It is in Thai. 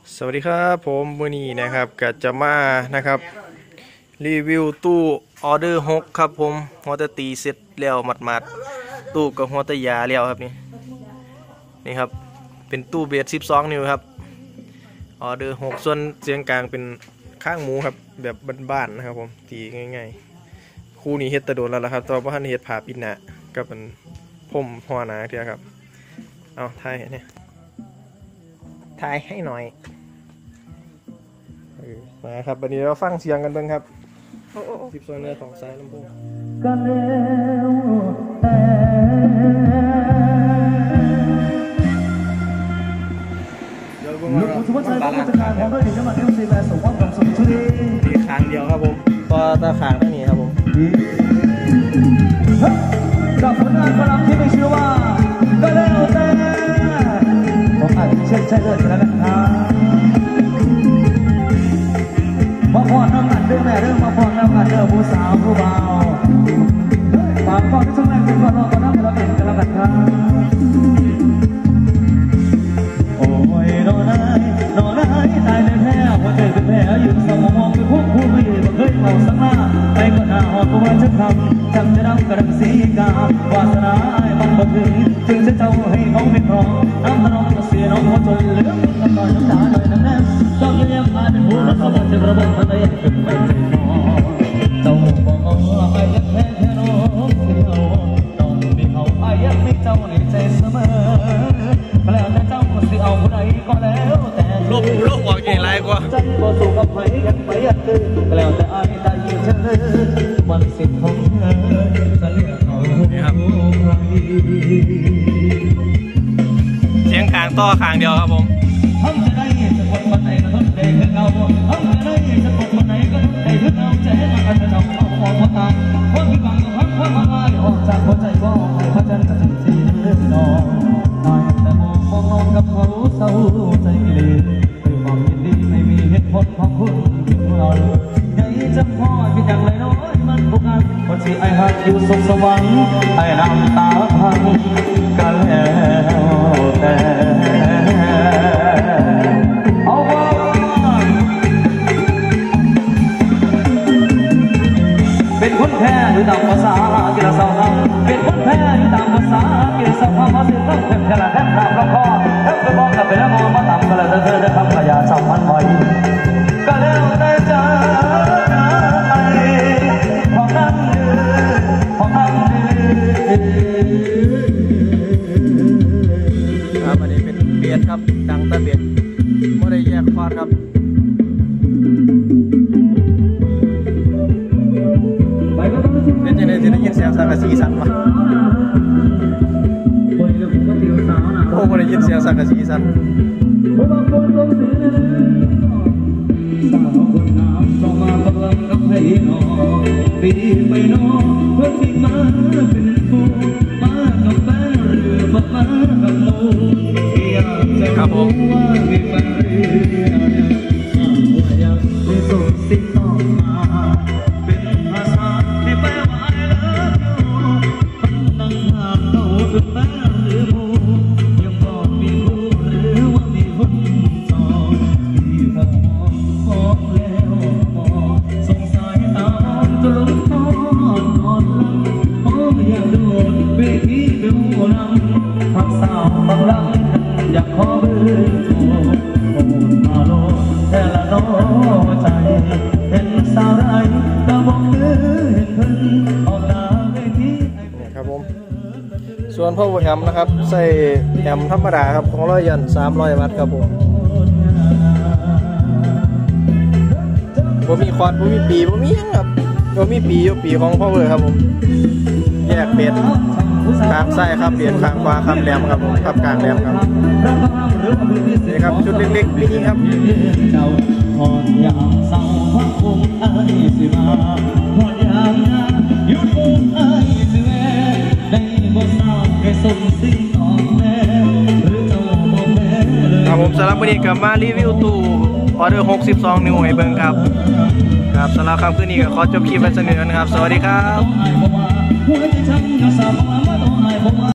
สวัสดีครับผมมือนี้นะครับก็จะมานะครับรีวิวตู้ออเดอร์6ครับผมหัวตะตีเสร็จแล้วหมัดๆตู้กับหัวตะยาแล้วครับนี่ครับเป็นตู้เบส12 นิ้วครับออเดอร์6ส่วนเสียงกลางเป็นข้างหมูครับแบบบ้านๆนะครับผมตีง่ายๆคู่นี้เฮ็ดตะโดนแล้วล่ะครับตอนว่าท่านเฮ็ดผ่าปิดหนากับเป็นผมหัวหนาเทียครับเอาถ่ายเนี่ยถ่ายให้หน่อยมาครับวันนี้เราฟังเสียงกันเบ้างครับ12 เนื้อของสายลำโพงกันแล้วแต่ลูกผู้ชายก็จะขาดของด้วยถึงจะมาเลี้ยงซีแบสวัสดิ์กับสมชุดีมีขางเดียวครับผมก็ตาขางเท่านี้ครับผมกับผลงานพลังที่ไม่เชื่อว่าก็แล้วแต่ผมอาจจะใช่เลยแล้วนะครับมาพอน้ำกันด้วยแม่เรื่องมาพอน้ำกันเด้อผู้สาวผู้เบาฝากฟังช่วงแรกเป็นคนรอตอนนั้นเราเป็นกันแล้วกันครับโอ้ยนอนายตายเลยแพ้หัวใจเป็นแผลอยู่สมองไปพวกผู้ไม่เคยเมาสักหน้าไปก็หน้าหอดก็ว่าจะทำจำจะรับกระดังสีกาวาสนามันบ่ถึงจึงจะเจ้าให้เขาไม่พร้อมน้ำตาน้องเสียน้องหัวจนเหลือน้ำตาน้ำตาหน่อยน้ำแน่ต้องเลี้ยงมาเป็นหัวแล้วเขาบอกจะระเบิดมันเลยเป็นไปใจมอเจ้าบอกไอ้ยังแพ้แค่น้องเดียวน้องมีเขาไอ้ยังไม่เจ้าในใจเสมอแล้วแต่เจ้าสิเอาผู้ใดก็แล้วแต่ลูกหวังใหญ่ไรกว่าใจบ่สู้กับใครยังไม่ยัดตื่นแล้วแต่ไอ้ได้ยินเธอวันสิ้นของเธอจะเลือกเอาเสียงขางต่อขางเดียวครับผมทำจะได้จะกดมันไหนก็ทนได้คือเก่าทำจะได้จะกดมันไหนก็ทนได้คือเก่าใจมันจะต้องเอาออกมาตามคนที่ฟังกับพักมาออกจากหัวใจว่าให้พระจันทร์กับสิ่งที่เลือกนอนตายแต่มองกับเขาเศร้าใจเลยคือความยินดีไม่มีเหตุผลของคุณเราใหญ่จะพอที่จังเลยน้อยมันบุกอันคนที่ไอ้หักอยู่สุขสวรรค์ไอ้น้ำตาพังกันแล้วแต่เอาว่าเป็นคนแพ้หรือตามภาษากีฬาสาวเป็นคนแพ้หรือตามภาษากีฬาสาวมาสิต้องเป็นกระแทกตามละครแทบจะมองกับไปแล้วมองมาตามกันเลยเธอได้ทำขยะสาวพันไว้ก็แล้วแต่ใจของนั่งของนั่งครับอันนี้เป็นเบียดครับดังแต่เบียดไม่ได้แยกคอร์ดครับเป็นยังไงจะได้ยินเสียงสังกะสีสั่นมาโอ้ไม่ได้ยินเสียงสังกะสีสั่นสาวคนน้ำต้องมาประลังกับให้นอปีไปนอเพื่อที่มาเป็นผู้มากับแฟนหรือมากับโมอยากจะรู้ว่ามีแฟนหรือยังว่าอยากได้ส่งสิ่งต่อมาเป็นภาษาที่แปลว่า I love you คนนั่งห่างเขาเป็นแฟนหรือผู้ยังบอกมีผู้หรือว่ามีคนจองที่พอแล้วสงสัยตาจะลงนอนโอ้อยากโดนเวทีเบลลังพักสาวฟังลังอยากขอเบอร์โทรโอ้มาโลแต่ละน้อใจเห็นสาวไรก็บอกเห็นเพิ่นออกหน้าเวทีครับผมส่วนพ่อแฮมนะครับใส่แฮมธรรมดาครับ200 ยัน300 วัตต์ครับผมมีคอร์ดมีปีมียังครับมีปีของพ่อเลยครับผมแยกเบียดข้างซ้ายครับเบียดข้างขวาครับแหลมครับผมครับกลางแหลมครับนี่ครับชุดเล็กๆมินิครับครับผมสำหรับวันนี้กลับมารีวิวตู้ออเดอร์62 นิ้วให้เบิ่งครับครับสำหรับคำคืนนี้ก็ขอจบคลิปไว้สักนิดนะครับสวัสดีครับ